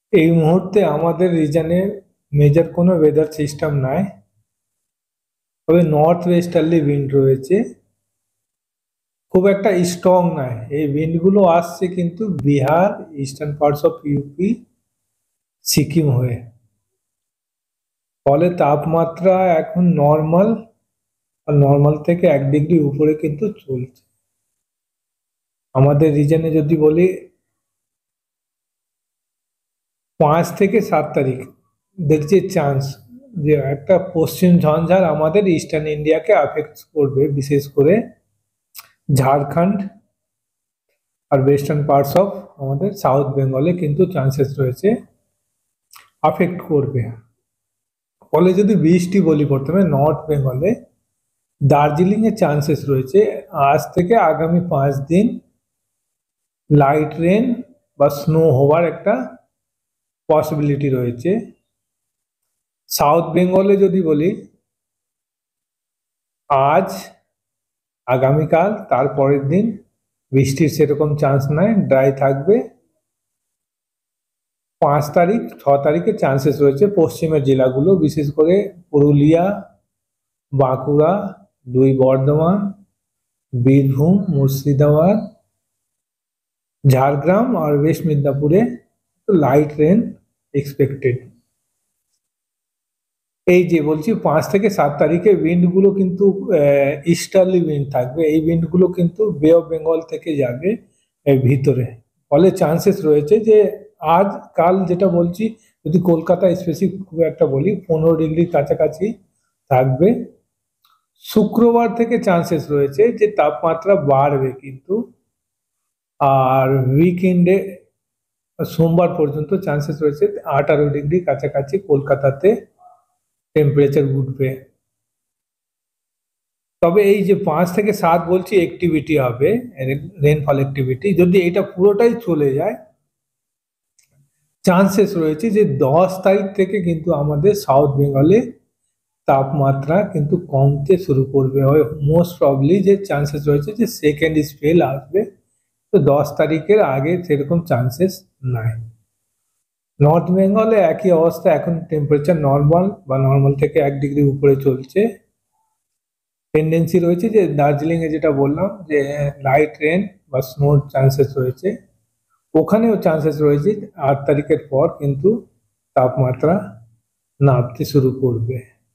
এই মুহূর্তে আমাদের রিজনে মেজর কোনো ওয়েদার সিস্টেম নাই, তবে নর্থ ওয়েস্টার্লি উইন্ড রয়েছে, খুব একটা স্ট্রং নয়। এই উইন্ডগুলো আসছে কিন্তু Bihar, eastern parts of UP, Sikkim হয়ে। ফলে তাপমাত্রা এখন নর্মাল, আর নর্মাল থেকে 1 ডিগ্রি উপরে কিন্তু চলছে। আমাদের রিজনে যদি বলি 5 থেকে 7 তারিখ দেখছি চান্স যে একটা পশ্চিম ঝঞ্ঝার আমাদের ইস্টার্ন ইন্ডিয়াকে আফেক্ট করবে, বিশেষ করে ঝাড়খণ্ড আর ওয়েস্টার্ন পার্টস অফ আমাদের সাউথ বেঙ্গলে কিন্তু চান্সেস রয়েছে আফেক্ট করবে। ফলে যদি বৃষ্টি বলি, প্রথমে নর্থ বেঙ্গলে দার্জিলিং এর চান্সেস রয়েছে আজ থেকে আগামী 5 দিন লাইট রেন বা স্নো হওয়ার একটা পসিবিলিটি রয়েছে। সাউথ বেঙ্গলে যদি বলি আজ, আগামীকাল, তারপরের দিন বৃষ্টির সেরকম চান্স নাই, ড্রাই থাকবে। 5 তারিখ 6 তারিখে চান্সেস রয়েছে পশ্চিমের জেলাগুলো, বিশেষ করে পুরুলিয়া, বাঁকুড়া, 2 বর্ধমান, বীরভূম, মুর্শিদাবাদ, ঝাড়গ্রাম আর ওয়েস্ট মিদনাপুরে লাইট রেন এক্সপেক্টেড। এই যে বলছি 5 থেকে 7 তারিখে উইন্ডগুলো কিন্তু ইস্টার্লি উইন্ড থাকবে। এই উইন্ডগুলো কিন্তু বে অফ বেঙ্গল থেকে যাবে এর ভিতরে। ফলে চান্সেস রয়েছে যে আজ কাল যেটা বলছি, যদি কলকাতা স্পেসিফিক খুব একটা বলি 15 ডিগ্রির কাছাকাছি থাকবে। শুক্রবার থেকে চান্সেস রয়েছে যে তাপমাত্রা বাড়বে কিন্তু, আর উইকেন্ডে সোমবার পর্যন্ত চান্সেস রয়েছে 18 ডিগ্রি কাছাকাছি কলকাতাতে টেম্পারেচার উঠবে। তবে এই যে 5 থেকে 7 বলছি অ্যাক্টিভিটি হবে, রেনফল অ্যাক্টিভিটি, যদি এটা পুরোটাই চলে যায় চান্সেস রয়েছে যে 10 তারিখ থেকে কিন্তু আমাদের সাউথ বেঙ্গলে তাপমাত্রা কিন্তু কমতে শুরু করবে। মোস্ট প্রবলি যে চান্সেস রয়েছে যে সেকেন্ড স্পেল আসবে, তো 10 তারিখের আগে সেরকম চান্সেস নাই। নর্থ বেঙ্গলে একই অবস্থা, এখন টেম্পারেচার নর্মাল বা নর্মাল থেকে 1 ডিগ্রি উপরে চলছে। টেন্ডেন্সি রয়েছে যে দার্জিলিং এ যেটা বললাম যে লাইট রেন বা স্নোর চান্সেস রয়েছে, ওখানেও চান্সেস রয়েছে 8 তারিখের পর কিন্তু তাপমাত্রা নামতে শুরু করবে।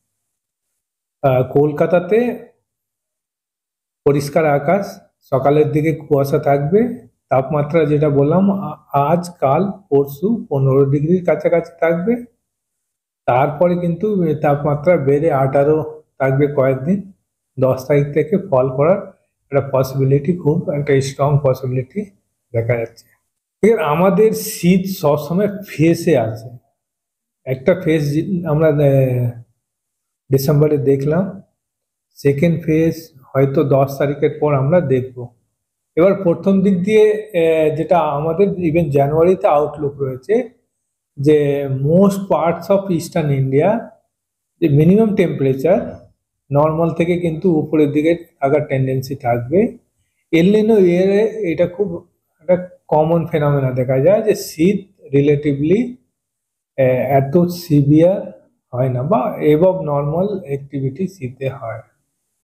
কলকাতাতে পরিষ্কার আকাশ, সকালের দিকে কুয়াশা থাকবে, তাপমাত্রা যেটা বললাম আজ কাল পরশু 15 ডিগ্রির কাছাকাছি থাকবে। তারপরে কিন্তু তাপমাত্রা বেড়ে 18 থাকবে কয়েকদিন। 10 তারিখ থেকে ফল করার একটা পসিবিলিটি, খুব একটা স্ট্রং পসিবিলিটি দেখা যাচ্ছে। এর আমাদের শীত সবসময় ফেসে আছে। একটা ফেজ আমরা ডিসেম্বরে দেখলাম, সেকেন্ড ফেজ হয়তো 10 তারিখের পর আমরা দেখব। এবার প্রথম দিক দিয়ে যেটা আমাদের ইভেন জানুয়ারিতে আউটলুক রয়েছে যে most parts of eastern India যে মিনিমাম টেম্পারেচার নর্মাল থেকে কিন্তু উপরের দিকে থাকার টেন্ডেন্সি থাকবে। এল নিনো ইয়ারে এটা খুব একটা কমন ফেনোমেনা দেখা যায় যে শীত রিলেটিভলি এত সিভিয়ার হয় না, বা এবভ নর্মাল অ্যাক্টিভিটি শীতে হয়।